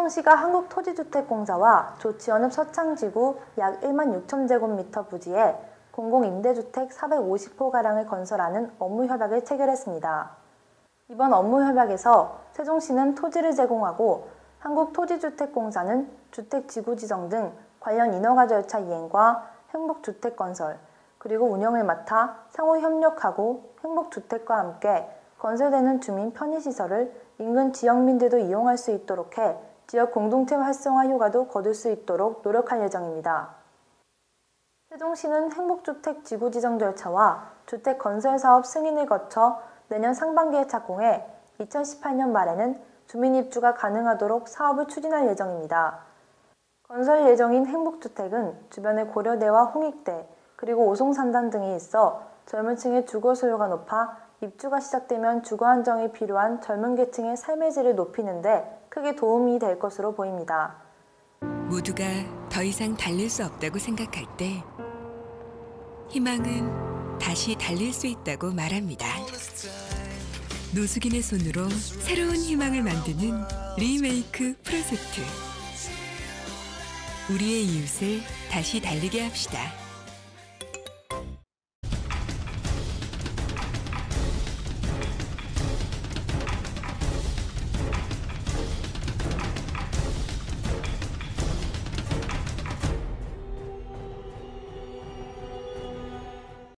세종시가 한국토지주택공사와 조치원읍 서창지구 약 1만 6천 제곱미터 부지에 공공임대주택 450호가량을 건설하는 업무협약을 체결했습니다. 이번 업무협약에서 세종시는 토지를 제공하고 한국토지주택공사는 주택지구 지정 등 관련 인허가 절차 이행과 행복주택 건설, 그리고 운영을 맡아 상호 협력하고 행복주택과 함께 건설되는 주민 편의시설을 인근 지역민들도 이용할 수 있도록 해 지역 공동체 활성화 효과도 거둘 수 있도록 노력할 예정입니다. 세종시는 행복주택 지구 지정 절차와 주택 건설 사업 승인을 거쳐 내년 상반기에 착공해 2018년 말에는 주민 입주가 가능하도록 사업을 추진할 예정입니다. 건설 예정인 행복주택은 주변에 고려대와 홍익대, 그리고 오송산단 등이 있어 젊은 층의 주거 수요가 높아 입주가 시작되면 주거 안정이 필요한 젊은 계층의 삶의 질을 높이는 데 크게 도움이 될 것으로 보입니다. 모두가 더 이상 달릴 수 없다고 생각할 때 희망은 다시 달릴 수 있다고 말합니다. 노숙인의 손으로 새로운 희망을 만드는 리메이크 프로젝트. 우리의 이웃을 다시 달리게 합시다.